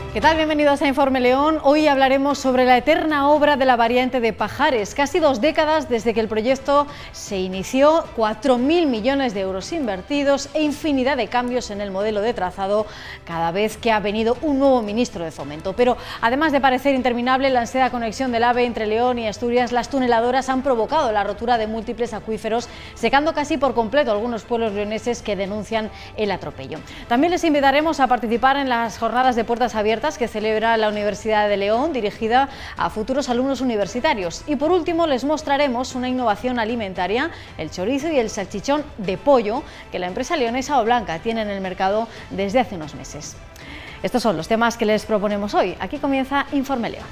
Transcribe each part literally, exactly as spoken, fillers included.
¿Qué tal? Bienvenidos a Informe León. Hoy hablaremos sobre la eterna obra de la variante de Pajares. Casi dos décadas desde que el proyecto se inició, cuatro mil millones de euros invertidos e infinidad de cambios en el modelo de trazado cada vez que ha venido un nuevo ministro de Fomento. Pero además de parecer interminable la ansiada conexión del AVE entre León y Asturias, las tuneladoras han provocado la rotura de múltiples acuíferos, secando casi por completo algunos pueblos leoneses que denuncian el atropello. También les invitaremos a participar en las jornadas de puertas abiertas que celebra la Universidad de León, dirigida a futuros alumnos universitarios. Y por último les mostraremos una innovación alimentaria, el chorizo y el salchichón de pollo, que la empresa leonesa Oblanca tiene en el mercado desde hace unos meses. Estos son los temas que les proponemos hoy. Aquí comienza Informe León.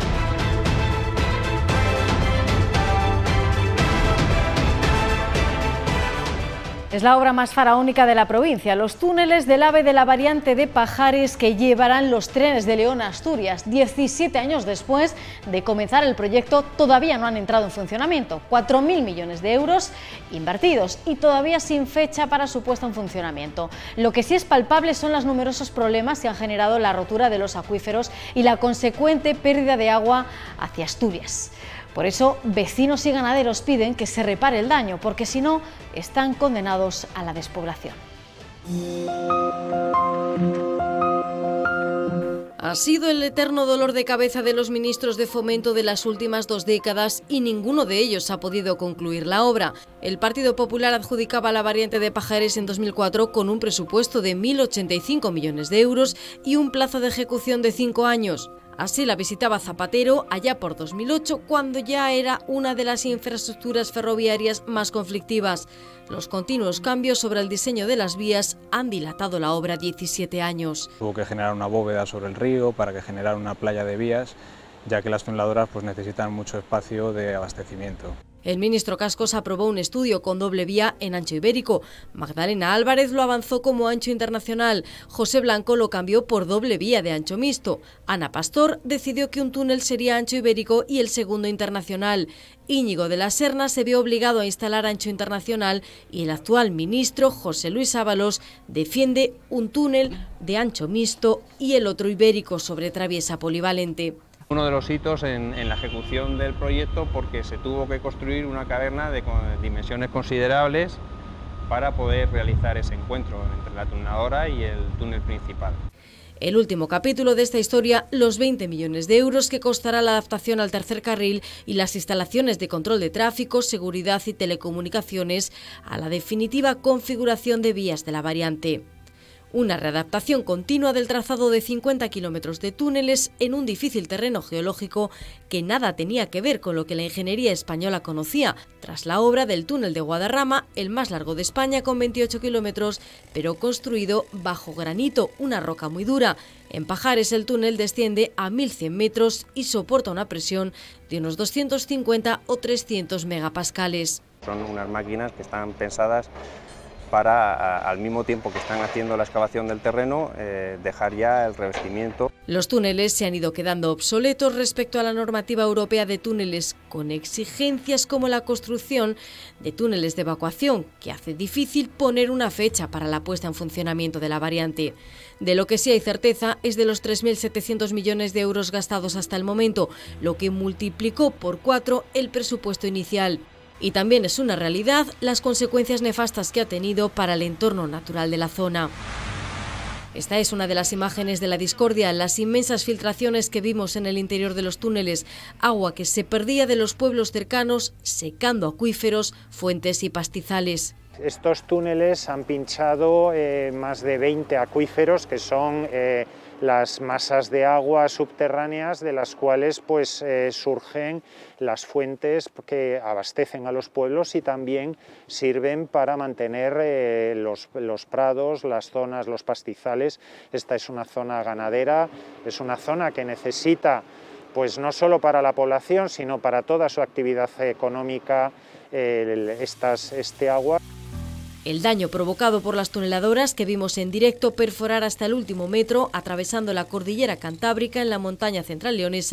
Es la obra más faraónica de la provincia, los túneles del AVE de la variante de Pajares que llevarán los trenes de León a Asturias. diecisiete años después de comenzar el proyecto todavía no han entrado en funcionamiento. cuatro mil millones de euros invertidos y todavía sin fecha para su puesta en funcionamiento. Lo que sí es palpable son los numerosos problemas que han generado la rotura de los acuíferos y la consecuente pérdida de agua hacia Asturias. Por eso, vecinos y ganaderos piden que se repare el daño, porque si no, están condenados a la despoblación. Ha sido el eterno dolor de cabeza de los ministros de Fomento de las últimas dos décadas y ninguno de ellos ha podido concluir la obra. El Partido Popular adjudicaba la variante de Pajares en dos mil cuatro con un presupuesto de mil ochenta y cinco millones de euros y un plazo de ejecución de cinco años. Así la visitaba Zapatero allá por dos mil ocho, cuando ya era una de las infraestructuras ferroviarias más conflictivas. Los continuos cambios sobre el diseño de las vías han dilatado la obra diecisiete años. Tuvo que generar una bóveda sobre el río para que generara una playa de vías, ya que las tuneladoras pues, necesitan mucho espacio de abastecimiento. El ministro Cascos aprobó un estudio con doble vía en ancho ibérico. Magdalena Álvarez lo avanzó como ancho internacional. José Blanco lo cambió por doble vía de ancho mixto. Ana Pastor decidió que un túnel sería ancho ibérico y el segundo internacional. Íñigo de la Serna se vio obligado a instalar ancho internacional y el actual ministro, José Luis Ábalos, defiende un túnel de ancho mixto y el otro ibérico sobre traviesa polivalente. Uno de los hitos en, en la ejecución del proyecto, porque se tuvo que construir una caverna de dimensiones considerables para poder realizar ese encuentro entre la tuneladora y el túnel principal. El último capítulo de esta historia, los veinte millones de euros que costará la adaptación al tercer carril y las instalaciones de control de tráfico, seguridad y telecomunicaciones a la definitiva configuración de vías de la variante. Una readaptación continua del trazado de cincuenta kilómetros de túneles en un difícil terreno geológico que nada tenía que ver con lo que la ingeniería española conocía, tras la obra del túnel de Guadarrama, el más largo de España con veintiocho kilómetros, pero construido bajo granito, una roca muy dura. En Pajares el túnel desciende a mil cien metros y soporta una presión de unos doscientos cincuenta o trescientos megapascales. Son unas máquinas que están pensadas para, al mismo tiempo que están haciendo la excavación del terreno, eh, dejar ya el revestimiento. Los túneles se han ido quedando obsoletos respecto a la normativa europea de túneles, con exigencias como la construcción de túneles de evacuación, que hace difícil poner una fecha para la puesta en funcionamiento de la variante. De lo que sí hay certeza es de los tres mil setecientos millones de euros gastados hasta el momento, lo que multiplicó por cuatro el presupuesto inicial. Y también es una realidad las consecuencias nefastas que ha tenido para el entorno natural de la zona. Esta es una de las imágenes de la discordia, las inmensas filtraciones que vimos en el interior de los túneles, agua que se perdía de los pueblos cercanos, secando acuíferos, fuentes y pastizales. Estos túneles han pinchado eh, más de veinte acuíferos, que son eh, las masas de agua subterráneas de las cuales pues, eh, surgen las fuentes que abastecen a los pueblos y también sirven para mantener eh, los, los prados, las zonas, los pastizales. Esta es una zona ganadera, es una zona que necesita, pues no solo para la población, sino para toda su actividad económica, eh, estas, este agua. El daño provocado por las tuneladoras que vimos en directo perforar hasta el último metro, atravesando la cordillera cantábrica en la montaña central leonesa,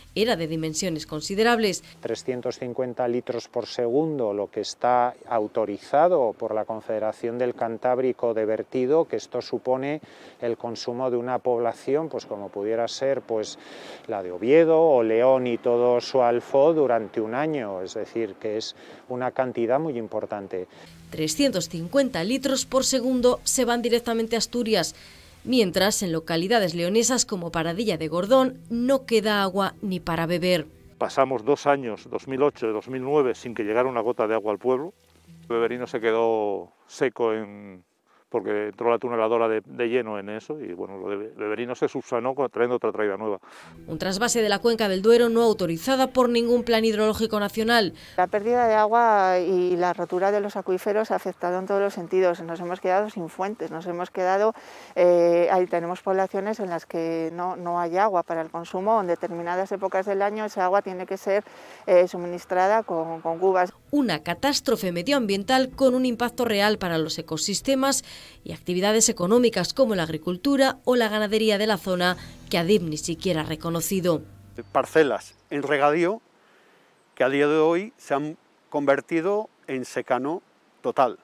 era de dimensiones considerables. trescientos cincuenta litros por segundo, lo que está autorizado por la Confederación del Cantábrico de vertido, que esto supone el consumo de una población, pues como pudiera ser pues la de Oviedo o León y todo su alfo durante un año, es decir, que es una cantidad muy importante. trescientos cincuenta litros por segundo se van directamente a Asturias, mientras en localidades leonesas como Paradilla de Gordón no queda agua ni para beber. Pasamos dos años, dos mil ocho y dos mil nueve, sin que llegara una gota de agua al pueblo. El beberino se quedó seco en, porque entró la tuneladora de, de lleno en eso y bueno, lo de beberino se subsanó trayendo otra traída nueva. Un trasvase de la cuenca del Duero no autorizada por ningún plan hidrológico nacional. La pérdida de agua y la rotura de los acuíferos ha afectado en todos los sentidos. Nos hemos quedado sin fuentes, nos hemos quedado, eh, ahí tenemos poblaciones en las que no, no hay agua para el consumo. En determinadas épocas del año esa agua tiene que ser eh, suministrada con, con cubas. Una catástrofe medioambiental con un impacto real para los ecosistemas y actividades económicas como la agricultura o la ganadería de la zona, que Adif ni siquiera ha reconocido. Parcelas en regadío que a día de hoy se han convertido en secano total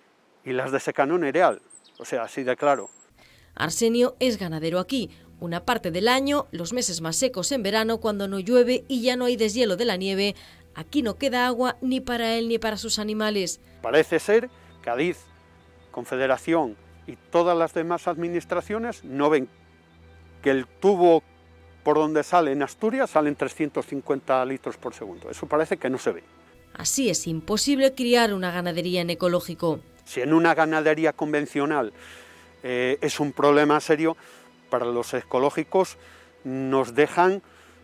y las de secano nereal, o sea, así de claro. Arsenio es ganadero aquí. Una parte del año, los meses más secos en verano, cuando no llueve y ya no hay deshielo de la nieve, aquí no queda agua ni para él ni para sus animales. Parece ser que Adif, Confederación y todas las demás administraciones no ven que el tubo por donde sale en Asturias salen trescientos cincuenta litros por segundo. Eso parece que no se ve. Así es imposible criar una ganadería en ecológico. Si en una ganadería convencional eh, es un problema serio, para los ecológicos nos dejan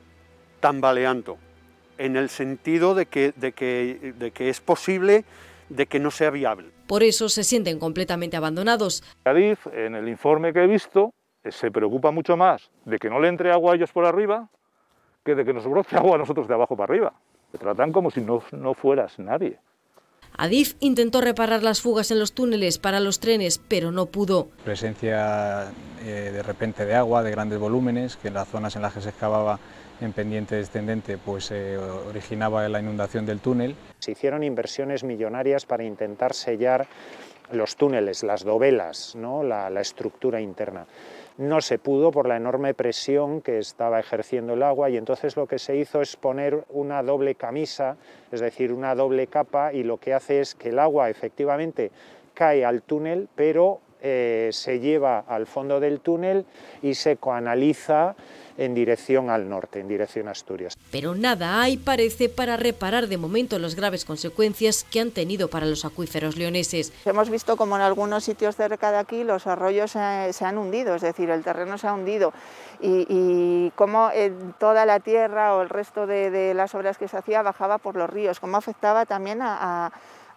tambaleando, en el sentido de que, de que, de que es posible de que no sea viable. Por eso se sienten completamente abandonados. Adif, en el informe que he visto, se preocupa mucho más de que no le entre agua a ellos por arriba que de que nos brote agua a nosotros de abajo para arriba. Se tratan como si no, no fueras nadie. Adif intentó reparar las fugas en los túneles para los trenes, pero no pudo. Presencia eh, de repente de agua, de grandes volúmenes, que en las zonas en las que se excavaba en pendiente descendente pues eh, originaba la inundación del túnel. Se hicieron inversiones millonarias para intentar sellar los túneles, las dovelas, ¿no? la, la estructura interna. No se pudo por la enorme presión que estaba ejerciendo el agua y entonces lo que se hizo es poner una doble camisa, es decir, una doble capa, y lo que hace es que el agua efectivamente cae al túnel, pero eh, se lleva al fondo del túnel y se coanaliza en dirección al norte, en dirección a Asturias. Pero nada hay, parece, para reparar de momento las graves consecuencias que han tenido para los acuíferos leoneses. Hemos visto como en algunos sitios cerca de aquí los arroyos se, se han hundido, es decir, el terreno se ha hundido y, y cómo en toda la tierra o el resto de, de las obras que se hacía bajaba por los ríos, cómo afectaba también a, a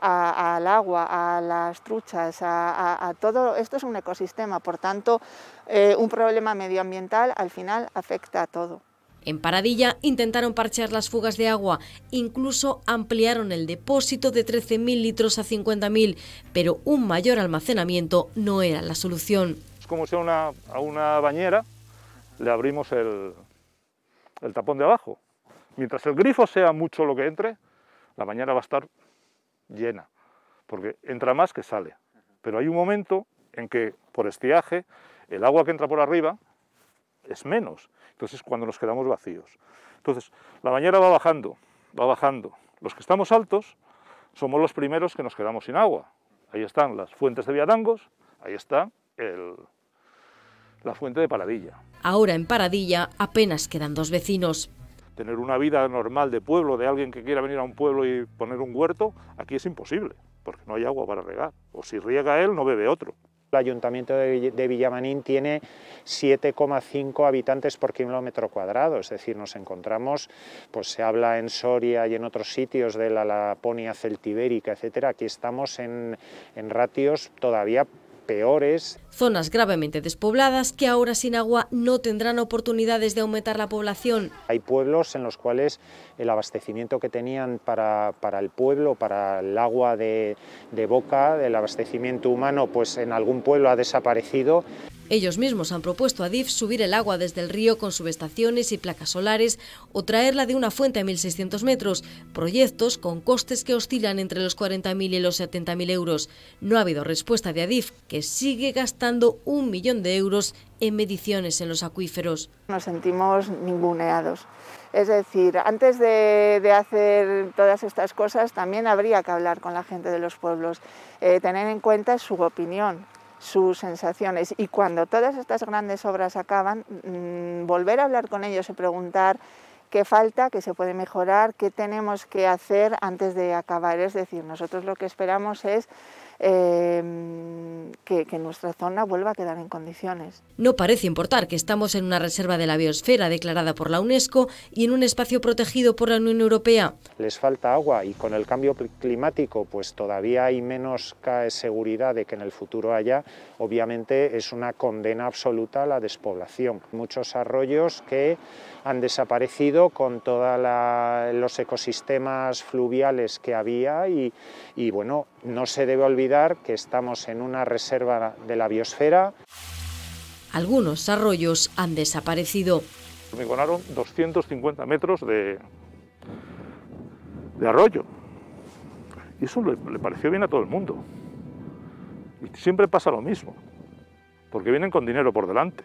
A, al agua, a las truchas, a, a, a todo. Esto es un ecosistema, por tanto, eh, un problema medioambiental al final afecta a todo. En Paradilla intentaron parchear las fugas de agua, incluso ampliaron el depósito de trece mil litros a cincuenta mil, pero un mayor almacenamiento no era la solución. Es como si a una, a una bañera le abrimos el, el tapón de abajo. Mientras el grifo sea mucho lo que entre, la bañera va a estar llena, porque entra más que sale, pero hay un momento en que por estiaje el agua que entra por arriba es menos, entonces es cuando nos quedamos vacíos. Entonces la bañera va bajando, va bajando, los que estamos altos somos los primeros que nos quedamos sin agua. Ahí están las fuentes de Villatangos, ahí está el, la fuente de Paradilla. Ahora en Paradilla apenas quedan dos vecinos. Tener una vida normal de pueblo, de alguien que quiera venir a un pueblo y poner un huerto, aquí es imposible, porque no hay agua para regar, o si riega él, no bebe otro. El Ayuntamiento de, de Villamanín tiene siete coma cinco habitantes por kilómetro cuadrado, es decir, nos encontramos, pues se habla en Soria y en otros sitios de la Laponia celtibérica, etcétera. Aquí estamos en, en ratios todavía peores. Zonas gravemente despobladas que ahora sin agua no tendrán oportunidades de aumentar la población. Hay pueblos en los cuales el abastecimiento que tenían para, para el pueblo, para el agua de, de boca, el abastecimiento humano, pues en algún pueblo ha desaparecido. Ellos mismos han propuesto a Adif subir el agua desde el río con subestaciones y placas solares o traerla de una fuente a mil seiscientos metros, proyectos con costes que oscilan entre los cuarenta mil y los setenta mil euros. No ha habido respuesta de Adif, que sigue gastando un millón de euros en mediciones en los acuíferos. Nos sentimos ninguneados. Es decir, antes de, de hacer todas estas cosas también habría que hablar con la gente de los pueblos, eh, tener en cuenta su opinión, sus sensaciones, y cuando todas estas grandes obras acaban, mmm, volver a hablar con ellos y preguntar qué falta, qué se puede mejorar, qué tenemos que hacer antes de acabar. Es decir, nosotros lo que esperamos es eh, que, que nuestra zona vuelva a quedar en condiciones. No parece importar que estamos en una reserva de la biosfera declarada por la UNESCO y en un espacio protegido por la Unión Europea. Les falta agua y con el cambio climático pues todavía hay menos seguridad de que en el futuro haya. Obviamente es una condena absoluta a la despoblación. Muchos arroyos que han desaparecido con todos los ecosistemas fluviales que había y, y bueno, no se debe olvidar que estamos en una reserva de la biosfera. Algunos arroyos han desaparecido. Hormigonaron doscientos cincuenta metros de, de arroyo y eso le, le pareció bien a todo el mundo. Y siempre pasa lo mismo, porque vienen con dinero por delante.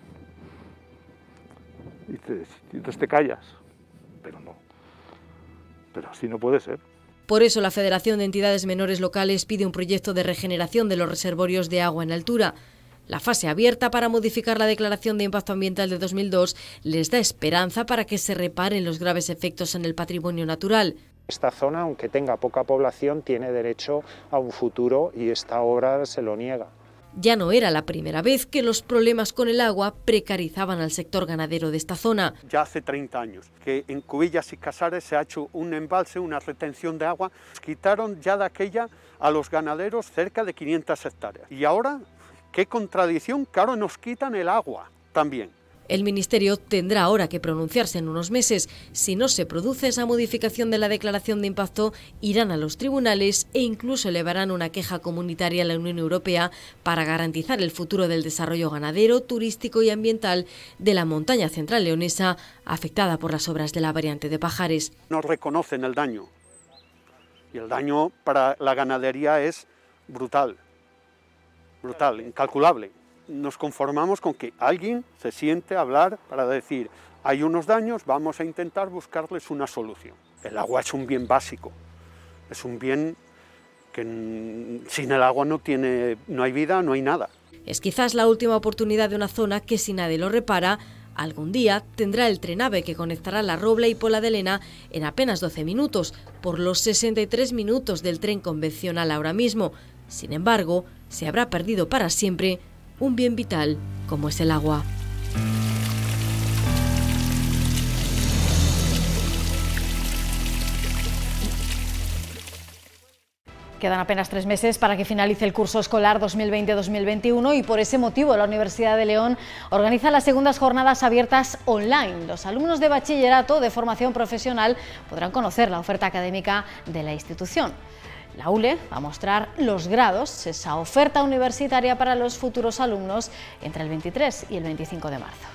Y, te, y entonces te callas, pero no, pero así no puede ser. Por eso la Federación de Entidades Menores Locales pide un proyecto de regeneración de los reservorios de agua en altura. La fase abierta para modificar la Declaración de Impacto Ambiental de dos mil dos les da esperanza para que se reparen los graves efectos en el patrimonio natural. Esta zona, aunque tenga poca población, tiene derecho a un futuro y esta obra se lo niega. Ya no era la primera vez que los problemas con el agua precarizaban al sector ganadero de esta zona. Ya hace treinta años que en Cubillas y Casares se ha hecho un embalse, una retención de agua. Quitaron ya de aquella a los ganaderos cerca de quinientas hectáreas. Y ahora, qué contradicción, claro, nos quitan el agua también. El Ministerio tendrá ahora que pronunciarse en unos meses. Si no se produce esa modificación de la declaración de impacto, irán a los tribunales e incluso elevarán una queja comunitaria a la Unión Europea para garantizar el futuro del desarrollo ganadero, turístico y ambiental de la montaña central leonesa afectada por las obras de la variante de Pajares. No reconocen el daño y el daño para la ganadería es brutal, brutal, incalculable. Nos conformamos con que alguien se siente a hablar para decir hay unos daños, vamos a intentar buscarles una solución. El agua es un bien básico, es un bien que sin el agua no, tiene, no hay vida, no hay nada. Es quizás la última oportunidad de una zona que si nadie lo repara, algún día tendrá el Trenave que conectará La Robla y Pola de Lena en apenas doce minutos, por los sesenta y tres minutos del tren convencional ahora mismo. Sin embargo, se habrá perdido para siempre un bien vital como es el agua. Quedan apenas tres meses para que finalice el curso escolar dos mil veinte dos mil veintiuno y por ese motivo la Universidad de León organiza las segundas jornadas abiertas online. Los alumnos de bachillerato de formación profesional podrán conocer la oferta académica de la institución. La U L E va a mostrar los grados, esa oferta universitaria para los futuros alumnos entre el veintitrés y el veinticinco de marzo.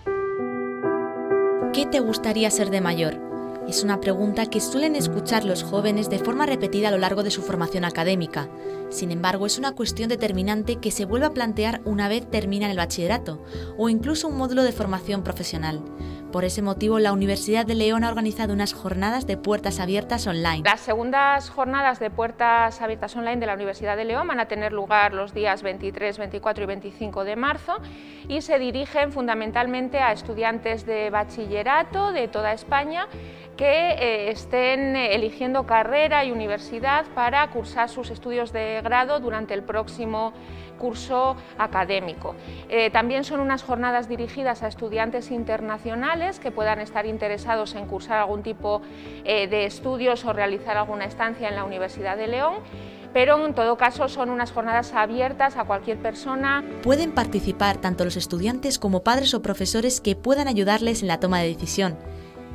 ¿Qué te gustaría ser de mayor? Es una pregunta que suelen escuchar los jóvenes de forma repetida a lo largo de su formación académica. Sin embargo, es una cuestión determinante que se vuelve a plantear una vez terminan el bachillerato o incluso un módulo de formación profesional. Por ese motivo, la Universidad de León ha organizado unas jornadas de puertas abiertas online. Las segundas jornadas de puertas abiertas online de la Universidad de León van a tener lugar los días veintitrés, veinticuatro y veinticinco de marzo y se dirigen fundamentalmente a estudiantes de bachillerato de toda España que eh, estén eligiendo carrera y universidad para cursar sus estudios de grado durante el próximo curso académico. Eh, también son unas jornadas dirigidas a estudiantes internacionales que puedan estar interesados en cursar algún tipo eh, de estudios o realizar alguna estancia en la Universidad de León, pero en todo caso son unas jornadas abiertas a cualquier persona. Pueden participar tanto los estudiantes como padres o profesores que puedan ayudarles en la toma de decisión.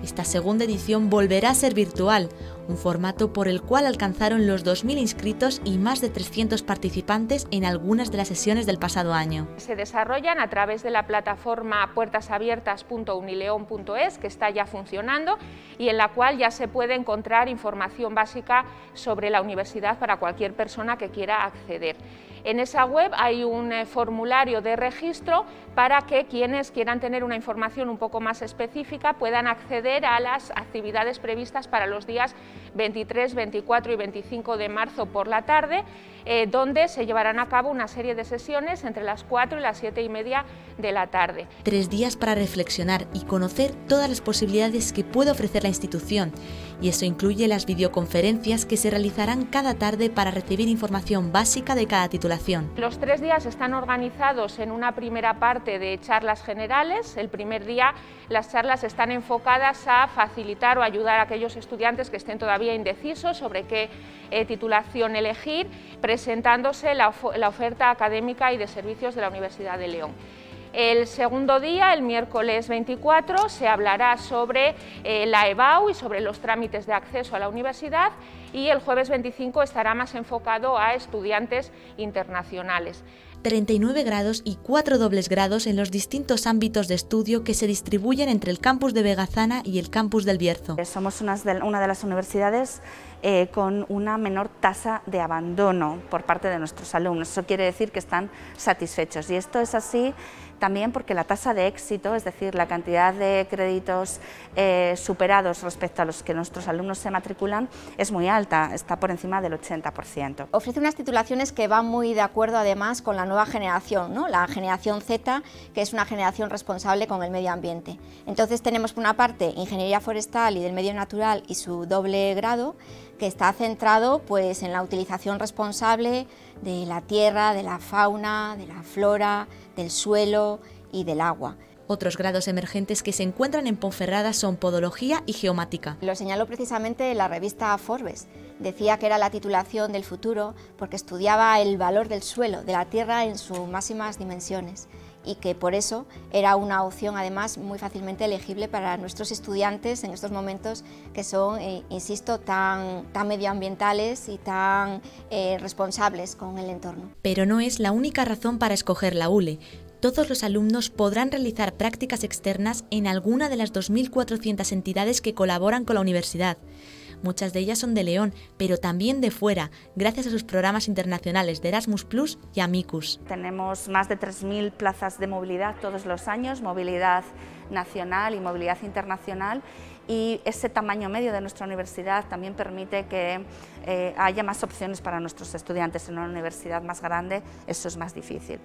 Esta segunda edición volverá a ser virtual, un formato por el cual alcanzaron los dos mil inscritos y más de trescientos participantes en algunas de las sesiones del pasado año. Se desarrollan a través de la plataforma puertas abiertas punto unileon punto es, que está ya funcionando y en la cual ya se puede encontrar información básica sobre la universidad para cualquier persona que quiera acceder. En esa web hay un eh, formulario de registro para que quienes quieran tener una información un poco más específica puedan acceder a las actividades previstas para los días veintitrés, veinticuatro y veinticinco de marzo por la tarde, eh, donde se llevarán a cabo una serie de sesiones entre las cuatro y las siete y media de la tarde. Tres días para reflexionar y conocer todas las posibilidades que puede ofrecer la institución, y eso incluye las videoconferencias que se realizarán cada tarde para recibir información básica de cada titulación. Los tres días están organizados en una primera parte de charlas generales. El primer día las charlas están enfocadas a facilitar o ayudar a aquellos estudiantes que estén todavía indecisos sobre qué eh, titulación elegir, presentándose la, of la oferta académica y de servicios de la Universidad de León. El segundo día, el miércoles veinticuatro, se hablará sobre eh, la E B A U y sobre los trámites de acceso a la universidad, y el jueves veinticinco estará más enfocado a estudiantes internacionales. treinta y nueve grados y cuatro dobles grados en los distintos ámbitos de estudio que se distribuyen entre el campus de Vegazana y el campus del Bierzo. Somos una de, una de las universidades eh, con una menor tasa de abandono por parte de nuestros alumnos. Eso quiere decir que están satisfechos, y esto es así también porque la tasa de éxito, es decir, la cantidad de créditos eh, superados respecto a los que nuestros alumnos se matriculan, es muy alta, está por encima del ochenta por ciento. Ofrece unas titulaciones que van muy de acuerdo además con la nueva generación, ¿no? La generación Z, que es una generación responsable con el medio ambiente. Entonces tenemos por una parte Ingeniería Forestal y del Medio Natural y su doble grado, que está centrado pues, en la utilización responsable de la tierra, de la fauna, de la flora, del suelo y del agua. Otros grados emergentes que se encuentran en Ponferrada son Podología y Geomática. Lo señaló precisamente la revista Forbes. Decía que era la titulación del futuro porque estudiaba el valor del suelo, de la tierra en sus máximas dimensiones, y que por eso era una opción además muy fácilmente elegible para nuestros estudiantes en estos momentos que son, eh, insisto, tan, tan medioambientales y tan eh, responsables con el entorno. Pero no es la única razón para escoger la U L E. Todos los alumnos podrán realizar prácticas externas en alguna de las dos mil cuatrocientas entidades que colaboran con la universidad. Muchas de ellas son de León, pero también de fuera, gracias a sus programas internacionales de Erasmus plus y Amicus. Tenemos más de tres mil plazas de movilidad todos los años, movilidad nacional y movilidad internacional, y ese tamaño medio de nuestra universidad también permite que eh, haya más opciones para nuestros estudiantes. En una universidad más grande eso es más difícil.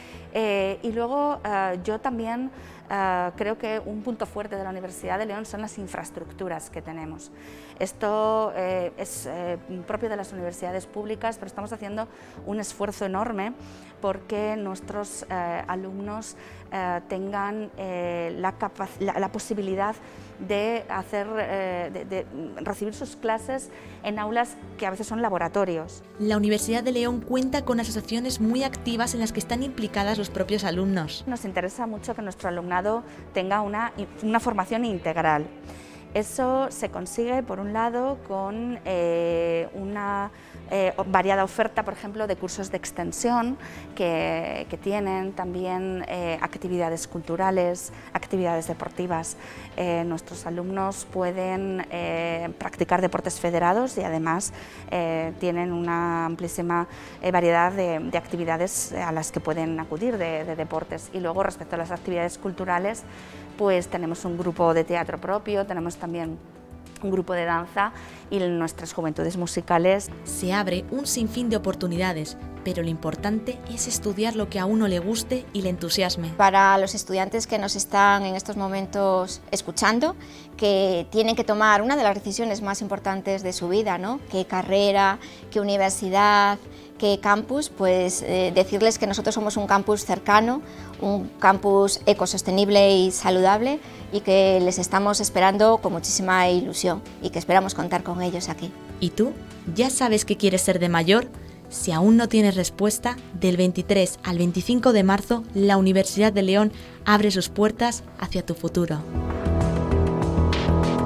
Eh, y luego eh, yo también eh, creo que un punto fuerte de la Universidad de León son las infraestructuras que tenemos. Esto eh, es eh, propio de las universidades públicas, pero estamos haciendo un esfuerzo enorme porque nuestros eh, alumnos eh, tengan eh, la, la, la posibilidad de, hacer, eh, de, de recibir sus clases en aulas que a veces son laboratorios. La Universidad de León cuenta con asociaciones muy activas en las que están implicadas los propios alumnos. Nos interesa mucho que nuestro alumnado tenga una, una formación integral. Eso se consigue, por un lado, con eh, una eh, variada oferta, por ejemplo, de cursos de extensión que, que tienen también eh, actividades culturales, actividades deportivas. Eh, nuestros alumnos pueden eh, practicar deportes federados y además eh, tienen una amplísima eh, variedad de, de actividades a las que pueden acudir de, de deportes. Y luego, respecto a las actividades culturales, pues tenemos un grupo de teatro propio, tenemos también un grupo de danza y en nuestras juventudes musicales. Se abre un sinfín de oportunidades, pero lo importante es estudiar lo que a uno le guste y le entusiasme. Para los estudiantes que nos están en estos momentos escuchando, que tienen que tomar una de las decisiones más importantes de su vida, ¿no? ¿Qué carrera, qué universidad, qué campus? Pues eh, decirles que nosotros somos un campus cercano, un campus ecosostenible y saludable, y que les estamos esperando con muchísima ilusión y que esperamos contar con ellos aquí. ¿Y tú? ¿Ya sabes qué quieres ser de mayor? Si aún no tienes respuesta, del veintitrés al veinticinco de marzo, la Universidad de León abre sus puertas hacia tu futuro.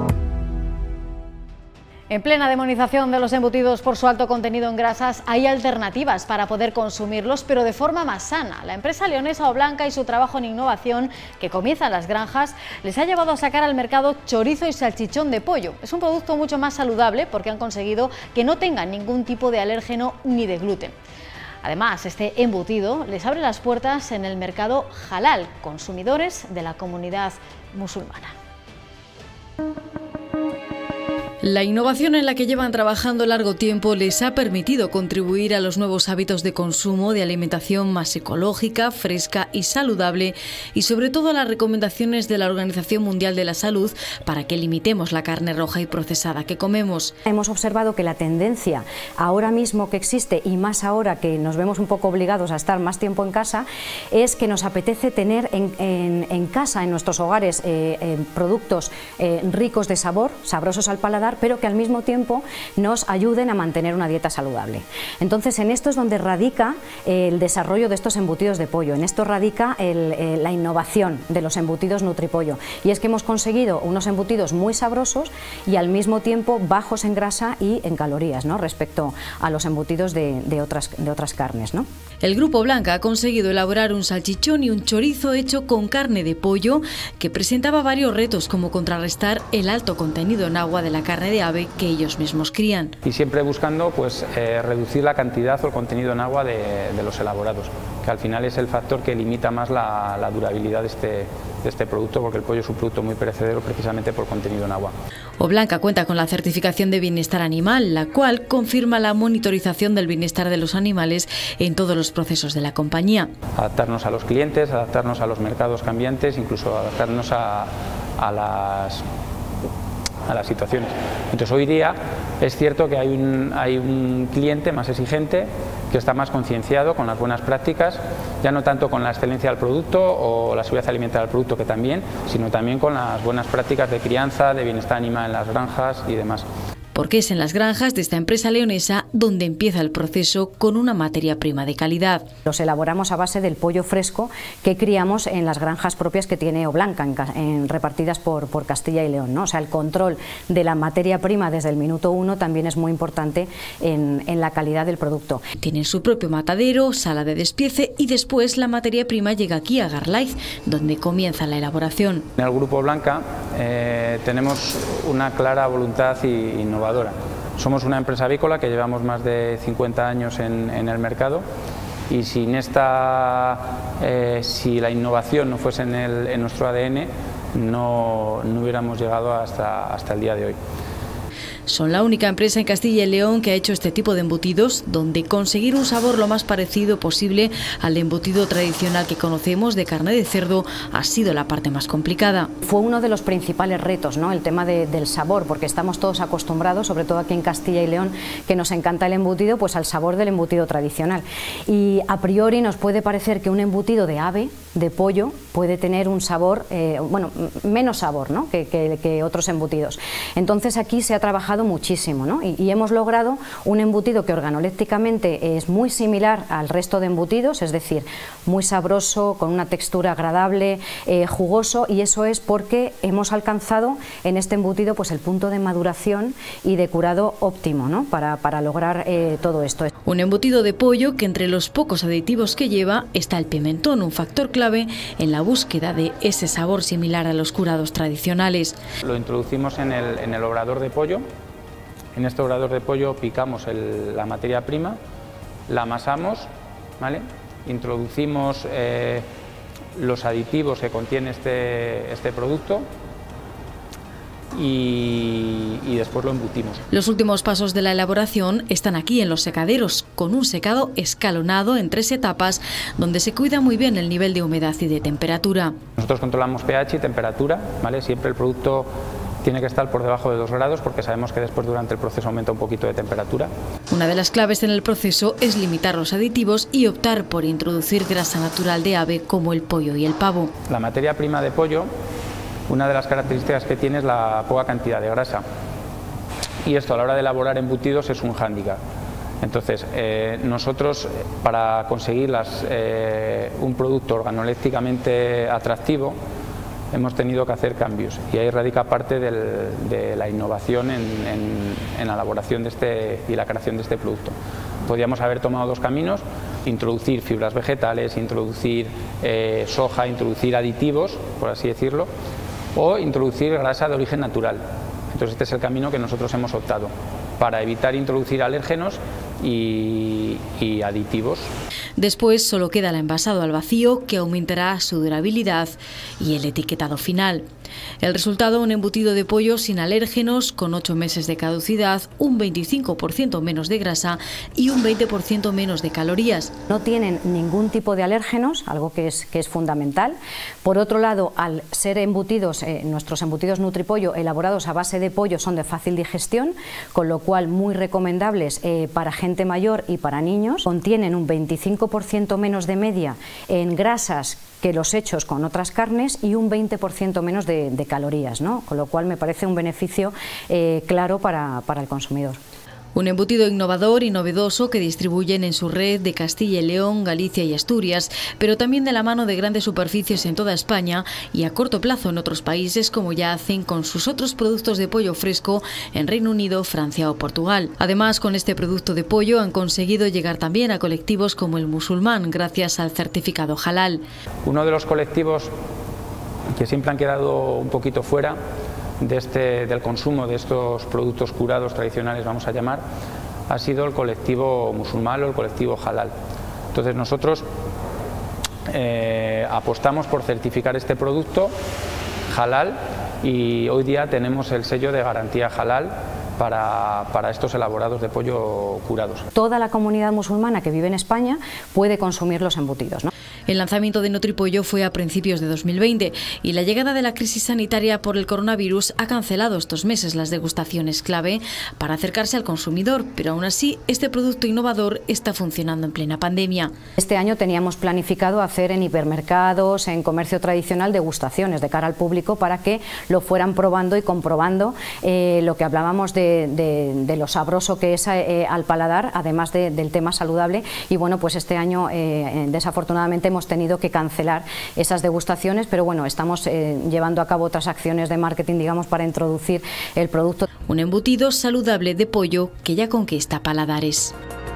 En plena demonización de los embutidos por su alto contenido en grasas, hay alternativas para poder consumirlos, pero de forma más sana. La empresa leonesa Oblanca y su trabajo en innovación, que comienza en las granjas, les ha llevado a sacar al mercado chorizo y salchichón de pollo. Es un producto mucho más saludable porque han conseguido que no tengan ningún tipo de alérgeno ni de gluten. Además, este embutido les abre las puertas en el mercado halal, consumidores de la comunidad musulmana. La innovación en la que llevan trabajando largo tiempo les ha permitido contribuir a los nuevos hábitos de consumo de alimentación más ecológica, fresca y saludable, y sobre todo a las recomendaciones de la Organización Mundial de la Salud para que limitemos la carne roja y procesada que comemos. Hemos observado que la tendencia ahora mismo que existe, y más ahora que nos vemos un poco obligados a estar más tiempo en casa, es que nos apetece tener en, en, en casa, en nuestros hogares, eh, eh, productos eh, ricos de sabor, sabrosos al paladar, pero que al mismo tiempo nos ayuden a mantener una dieta saludable. Entonces, en esto es donde radica el desarrollo de estos embutidos de pollo, en esto radica el, el, la innovación de los embutidos Nutripollo, y es que hemos conseguido unos embutidos muy sabrosos y al mismo tiempo bajos en grasa y en calorías, ¿no?, respecto a los embutidos de, de, otras, de otras carnes, ¿no? El Grupo Oblanca ha conseguido elaborar un salchichón y un chorizo hecho con carne de pollo que presentaba varios retos, como contrarrestar el alto contenido en agua de la carne de ave que ellos mismos crían. Y siempre buscando pues, eh, reducir la cantidad o el contenido en agua de, de los elaborados, que al final es el factor que limita más la, la durabilidad de este, de este producto, porque el pollo es un producto muy perecedero precisamente por contenido en agua. Oblanca cuenta con la certificación de bienestar animal, la cual confirma la monitorización del bienestar de los animales en todos los procesos de la compañía. Adaptarnos a los clientes, adaptarnos a los mercados cambiantes, incluso adaptarnos a, a las... a las situaciones. Entonces, hoy día es cierto que hay un, hay un cliente más exigente, que está más concienciado con las buenas prácticas, ya no tanto con la excelencia del producto o la seguridad alimentaria del producto, que también, sino también con las buenas prácticas de crianza, de bienestar animal en las granjas y demás. Porque es en las granjas de esta empresa leonesa donde empieza el proceso con una materia prima de calidad. Los elaboramos a base del pollo fresco que criamos en las granjas propias que tiene Oblanca, en, en, repartidas por, por Castilla y León, ¿no? O sea, el control de la materia prima desde el minuto uno también es muy importante en, en la calidad del producto. Tienen su propio matadero, sala de despiece, y después la materia prima llega aquí a Garlaiz, donde comienza la elaboración. En el Grupo Oblanca eh, tenemos una clara voluntad y innovación. Somos una empresa avícola que llevamos más de cincuenta años en, en el mercado, y sin esta, eh, si la innovación no fuese en, el, en nuestro A D N, no, no hubiéramos llegado hasta, hasta el día de hoy. Son la única empresa en Castilla y León que ha hecho este tipo de embutidos, donde conseguir un sabor lo más parecido posible al embutido tradicional que conocemos de carne de cerdo ha sido la parte más complicada. Fue uno de los principales retos, ¿no?, el tema de, del sabor, porque estamos todos acostumbrados, sobre todo aquí en Castilla y León, que nos encanta el embutido, pues al sabor del embutido tradicional. Y a priori nos puede parecer que un embutido de ave, de pollo, puede tener un sabor, eh, bueno, menos sabor, ¿no?, que, que, que otros embutidos. Entonces aquí se ha trabajado muchísimo, ¿no? y, y hemos logrado un embutido que organolépticamente es muy similar al resto de embutidos, es decir, muy sabroso, con una textura agradable, eh, jugoso, y eso es porque hemos alcanzado en este embutido pues el punto de maduración y de curado óptimo, ¿no?, para, para lograr eh, todo esto. Un embutido de pollo que entre los pocos aditivos que lleva está el pimentón, un factor clave en la búsqueda de ese sabor similar a los curados tradicionales. Lo introducimos en el, en el obrador de pollo. En este obrador de pollo picamos el, la materia prima, la amasamos, ¿vale?, introducimos eh, los aditivos que contiene este, este producto y, y después lo embutimos. Los últimos pasos de la elaboración están aquí en los secaderos, con un secado escalonado en tres etapas, donde se cuida muy bien el nivel de humedad y de temperatura. Nosotros controlamos pH y temperatura, ¿vale? Siempre el producto tiene que estar por debajo de dos grados, porque sabemos que después durante el proceso aumenta un poquito de temperatura. Una de las claves en el proceso es limitar los aditivos y optar por introducir grasa natural de ave como el pollo y el pavo. La materia prima de pollo, una de las características que tiene es la poca cantidad de grasa, y esto a la hora de elaborar embutidos es un hándicap. Entonces, eh, nosotros para conseguir las, eh, un producto organolépticamente atractivo, hemos tenido que hacer cambios y ahí radica parte del, de la innovación en, en, en la elaboración de este, y la creación de este producto. Podríamos haber tomado dos caminos: introducir fibras vegetales, introducir eh, soja, introducir aditivos, por así decirlo, o introducir grasa de origen natural. Entonces este es el camino que nosotros hemos optado, para evitar introducir alérgenos y, y aditivos. Después solo queda el envasado al vacío, que aumentará su durabilidad, y el etiquetado final. El resultado: un embutido de pollo sin alérgenos, con ocho meses de caducidad, un veinticinco por ciento menos de grasa y un veinte por ciento menos de calorías. No tienen ningún tipo de alérgenos, algo que es, que es fundamental. Por otro lado, al ser embutidos, eh, nuestros embutidos Nutripollo elaborados a base de pollo son de fácil digestión, con lo cual muy recomendables eh, para gente mayor y para niños. Contienen un veinticinco por ciento menos de media en grasas que los hechos con otras carnes y un veinte por ciento menos de, de calorías, ¿no? Con lo cual me parece un beneficio eh, claro para, para el consumidor. Un embutido innovador y novedoso que distribuyen en su red de Castilla y León, Galicia y Asturias, pero también de la mano de grandes superficies en toda España y a corto plazo en otros países, como ya hacen con sus otros productos de pollo fresco en Reino Unido, Francia o Portugal. Además, con este producto de pollo han conseguido llegar también a colectivos como el musulmán, gracias al certificado halal. Uno de los colectivos que siempre han quedado un poquito fuera de este, del consumo de estos productos curados tradicionales, vamos a llamar, ha sido el colectivo musulmán o el colectivo halal. Entonces nosotros eh, apostamos por certificar este producto halal y hoy día tenemos el sello de garantía halal para, para estos elaborados de pollo curados. Toda la comunidad musulmana que vive en España puede consumir los embutidos, ¿no? El lanzamiento de Nutripollo fue a principios de dos mil veinte y la llegada de la crisis sanitaria por el coronavirus ha cancelado estos meses las degustaciones clave para acercarse al consumidor, pero aún así este producto innovador está funcionando en plena pandemia. Este año teníamos planificado hacer en hipermercados, en comercio tradicional, degustaciones de cara al público para que lo fueran probando y comprobando eh, lo que hablábamos de, de, de lo sabroso que es eh, al paladar, además de, del tema saludable. Y bueno, pues este año eh, desafortunadamente hemos tenido que cancelar esas degustaciones, pero bueno, estamos eh, llevando a cabo otras acciones de marketing, digamos, para introducir el producto. Un embutido saludable de pollo que ya conquista paladares.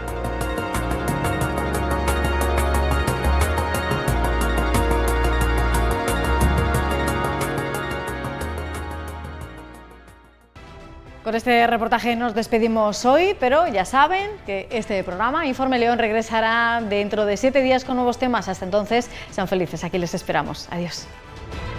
Con este reportaje nos despedimos hoy, pero ya saben que este programa, Informe León, regresará dentro de siete días con nuevos temas. Hasta entonces, sean felices, aquí les esperamos. Adiós.